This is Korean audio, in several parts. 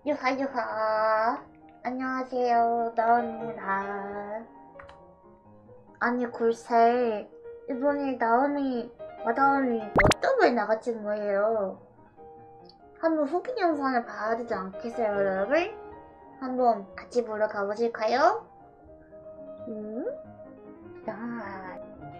유하. 안녕하세요, 나은입니다. 아니 글쎄 이번에 마다운이 더블 나갔지 뭐예요. 한번 후기 영상을 봐야 되지 않겠어요, 여러분? 한번 같이 보러 가보실까요? 자.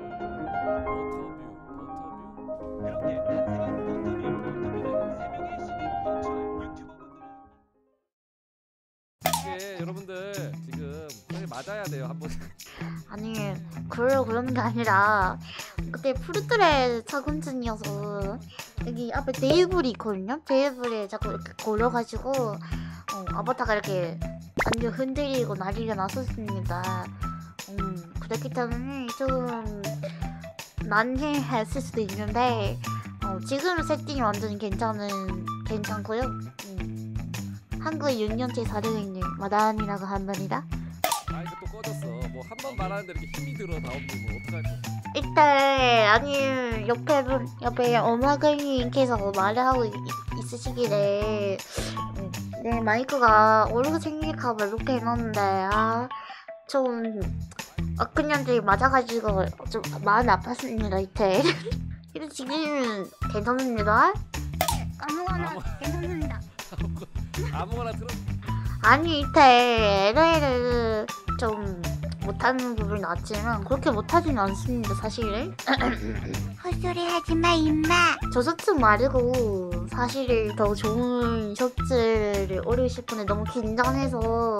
이게 여러분들 지금 빨리 맞아야 돼요 한 번. 아니 그러는 게 아니라 그때 푸르트레 착용 중이어서 여기 앞에 테이블이 있거든요. 테이블에 자꾸 이렇게 걸려가지고 아바타가 이렇게 완전 흔들리고 난리가 났었습니다. 그렇기 때문에 좀 난해했을 수도 있는데 지금 세팅이 완전히 괜찮고요. 한국 6년째 사령이님 마다운이라고 합니다. 아 이거 또 꺼졌어. 뭐 한 번 말하는데 이렇게 힘이 들어 다음에 뭐 어떡할 거야. 일단 아니 옆에 어머니께서 말을 하고 있으시길래 내 마이크가 오르고 생길까봐 이렇게 해놨는데 좀 엊그년들이 맞아가지고 좀 마음이 아팠습니다 이때. 근데 지금 괜찮습니다. 아무거나 괜찮습니다. 아무거나 들어. 아니 이때 LA를 좀 못하는 부분이 나왔지만 그렇게 못하진 않습니다 사실은. 헛소리 하지마 임마. 저 셔츠 말고 사실 더 좋은 셔츠를 오르고 싶은데 너무 긴장해서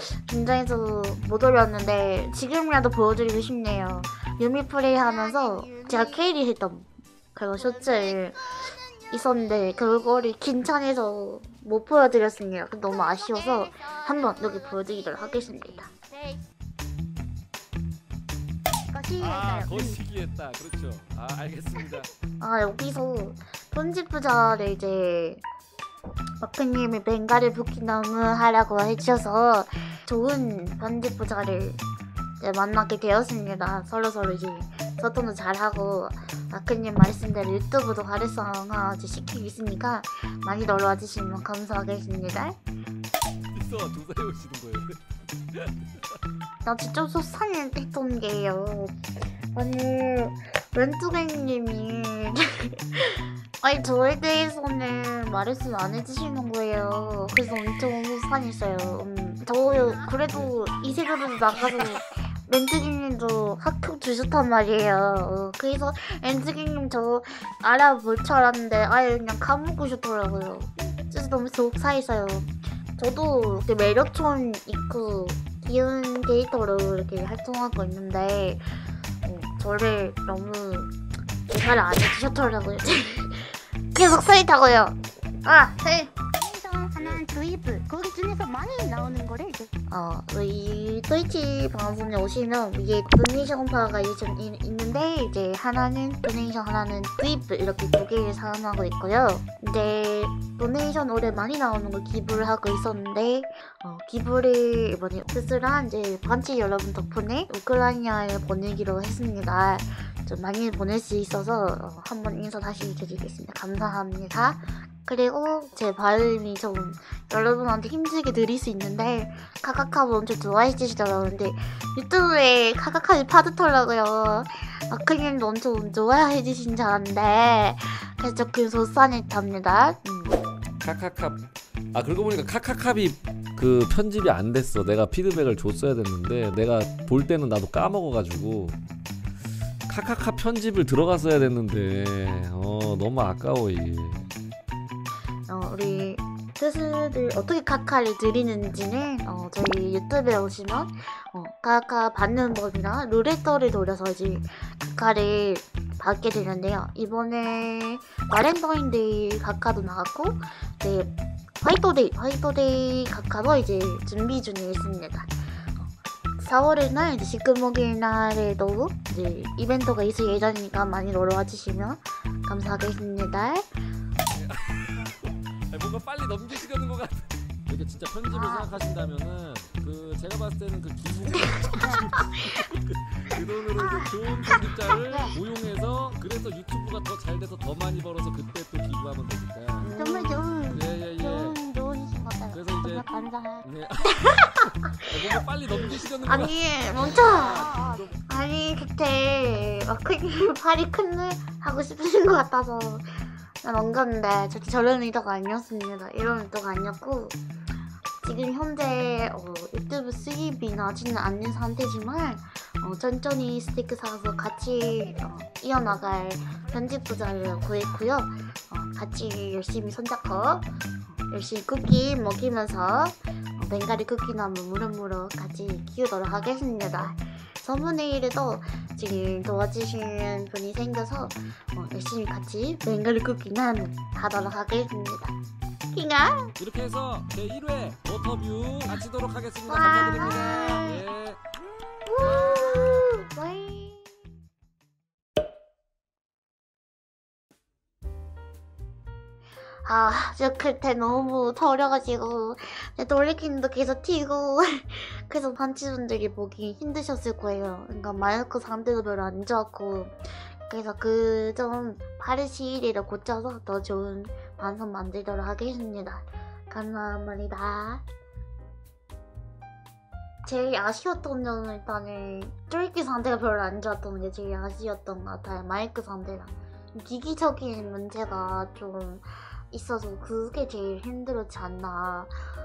못 올렸는데 지금이라도 보여드리고 싶네요. 유미 플레이 하면서 제가 캐리 했던 그런 셔츠를 있었는데 그거를 긴장해서 못 보여드렸습니다. 너무 아쉬워서 한번 여기 보여드리도록 하겠습니다. 거시기했다. 그렇죠. 알겠습니다. 여기서 편집부자를 이제 마크님이 벵가를 부킹 너무 하라고 해주셔서 좋은 편집부자를 만나게 되었습니다. 서로 이제 소통도 잘하고 마크님 말씀대로 유튜브도 활성화 시키고 있으니까 많이 놀러와 주시면 감사하겠습니다. 있어 조사해 오시는 거예요. 나 진짜 속상했던 게요. 아니 렌투객님이 아니 저에 대해서는 말씀 안 해주시는 거예요. 그래서 엄청 속상했어요. 저 그래도 이 세계로 나가서 렌트기님도 합격 주셨단 말이에요. 그래서 렌트기님 저 알아볼 줄 알았는데 아예 그냥 까먹으셨더라고요. 그래서 너무 속상했어요. 저도 매력촌 있고 귀여운 데이터로 이렇게 활동하고 있는데 저를 너무 대사를 안 해주셨더라고요. 그게 속상했다고요. 하나는 드리블 거기 중에서 많이 나오는 거래 이제. 이 트위치 방송에 오시면 위에 도네이션 바가 있는데 이제 하나는 도네이션 하나는 드리블 이렇게 두 개를 사용하고 있고요. 이제 도네이션 올해 많이 나오는 걸 기부를 하고 있었는데 기부를 이번에 스스로 이제 반치 여러분 덕분에 우크라이나에 보내기로 했습니다. 좀 많이 보낼 수 있어서 한번 인사 다시 드리겠습니다. 감사합니다. 그리고 제 발음이 좀 여러분한테 힘들게 들릴 수 있는데 카카카를 엄청 좋아해 주시더라고요. 근데 유튜브에 카카카를 파듯하더라고요. 마크님도 엄청 좋아해 주신 줄 알았는데 그래서 조금 속상했답니다. 카카캅. 그러고 보니까 카카캅이 그 편집이 안 됐어. 내가 피드백을 줬어야 됐는데 내가 볼 때는 나도 까먹어가지고 카카캅 편집을 들어갔어야 됐는데 너무 아까워 이게. 우리 뜻을 어떻게 카카를 드리는지는 저희 유튜브에 오시면 카카 받는 법이나 룰레터를 돌려서 이제 카카를 받게 되는데요. 이번에 바렌타인데이 카카도 나갔고 화이트데이 카카도 이제 준비 중에 있습니다. 4월의 날 이제 시끄먹일 날에도 이제 이벤트가 있을 예정이니까 많이 놀러와 주시면 감사하겠습니다. 뭔가 빨리 넘기시려는 것 같아. 이게 진짜 편집을 생각하신다면은 제가 봤을 때는 그 기부 그 돈으로 좋은 편집자를 고용해서 그래서 유튜브가 더 잘 돼서 더 많이 벌어서 그때 또 기부하면 되니까. 정말 좋은 예. 좋은 것 같아요. 그래서 이제 정말 감사해. 네. 뭔가 빨리 넘기시려는 거 아니 멈춰. 아니 그때 마크님 팔이 큰일 하고 싶으신 것 같아서 난 넘겼는데 절대 저런 의도가 아니었습니다. 이런 의도가 아니었고 지금 현재 유튜브 수입이 나지는 않는 상태지만 천천히 스테이크 사서 같이 이어나갈 편집부자를 구했고요. 같이 열심히 손잡고 열심히 쿠키 먹이면서 벵가리 쿠키나무 무릎무릎 같이 키우도록 하겠습니다. 서문에일에도 지금 도와주시는 분이 생겨서 열심히 같이 벵가리 쿠키나무 하도록 하겠습니다. 킹아! 이렇게 해서 제 1회 워터뷰 마치도록 하겠습니다. 와. 감사드립니다. 예. 우! 와이. 저 그때 너무 더려가지고 놀래키는도 계속 튀고 그래서 반치분들이 보기 힘드셨을 거예요. 그러니까 마이크 상태도 별로 안 좋았고 그래서 그 좀 빠른 시일을 고쳐서 더 좋은 방송 만들도록 하겠습니다. 감사합니다. 제일 아쉬웠던 점은 일단은 쫄기 상태가 별로 안 좋았던 게 제일 아쉬웠던 것 같아요. 마이크 상태랑 기기적인 문제가 좀 있어서 그게 제일 힘들었지 않나.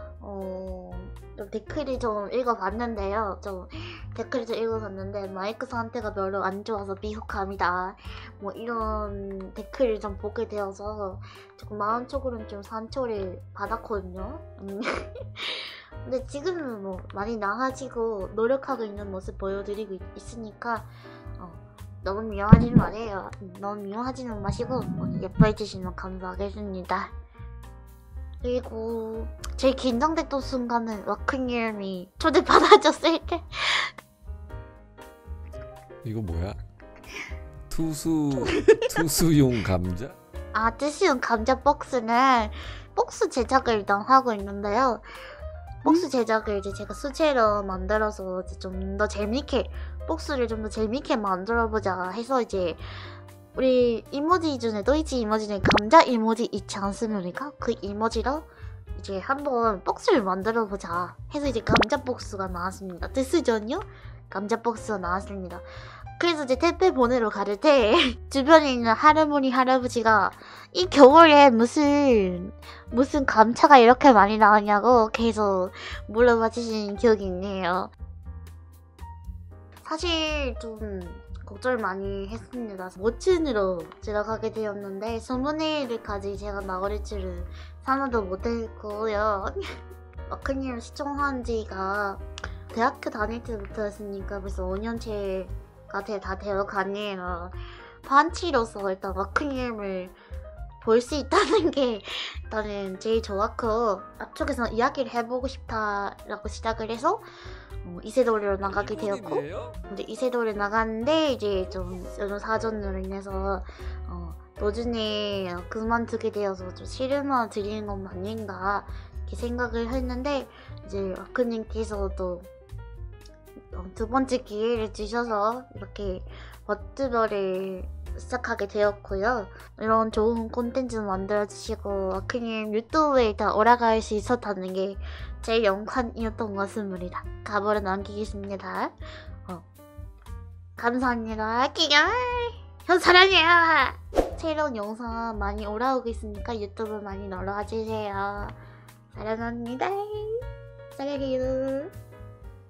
댓글을 좀 읽어봤는데요. 댓글을 좀 읽어봤는데 마이크 상태가 별로 안 좋아서 미흡합니다. 뭐 이런 댓글을 좀 보게 되어서 조금 마음적으로는 좀 상처를 받았거든요. 근데 지금은 뭐 많이 나아지고 노력하고 있는 모습 보여드리고 있으니까 너무 미워하지는 마세요. 너무 미워하지는 마시고 예뻐해주시면 감사하겠습니다. 그리고 제일 긴장됐던 순간은 와크님이 초대받아줬을 때 이거 뭐야? 투수용 감자? 뜻이은 감자 박스는 박스 제작을 일단 하고 있는데요. 박스 제작을 이제 제가 수채로 만들어서 좀 더 재밌게 박스를 좀 더 재밌게 만들어보자 해서 이제 우리 이모지 중에 도이치 이모지 중에 감자 이모지 있지 않습니까? 그 이모지로 이제 한번 박스를 만들어보자 해서 이제 감자 박스가 나왔습니다. 뜻이전요? 감자 박스가 나왔습니다. 그래서 이제 택배 보내러 가를 때 주변에 있는 할아버니 할아버지가 이 겨울에 무슨 감자가 이렇게 많이 나왔냐고 계속 물어봐 주신 기억이 있네요. 사실 좀 걱정을 많이 했습니다. 모친으로 들어가게 되었는데 소문회의를까지 제가 나갈 줄은 상상도 못했고요. 마크님 시청한 지가 대학교 다닐 때부터였으니까 벌써 5년째가 다 되어가네요. 반치로서 일단 마크님을 볼 수 있다는 게 일단은 제일 좋았고 앞쪽에서 이야기를 해보고 싶다라고 시작을 해서 이세돌이로 나가게 되었고 근데 이세돌이 나갔는데 이제 좀 여러 사정으로 인해서 도중에 그만두게 되어서 좀 실망 드리는 건 아닌가 이렇게 생각을 했는데 이제 와크님께서도 두 번째 기회를 주셔서 이렇게 버트버를 시작하게 되었고요. 이런 좋은 콘텐츠 만들어주시고 와크님 유튜브에 일단 올라갈 수 있었다는 게 제일 영광이었던 것 같습니다. 가보를 남기겠습니다. 감사합니다. 기가 형 사랑해요. 새로운 영상 많이 올라오고 있으니까 유튜브 많이 놀러와주세요. 사랑합니다. 사랑해요.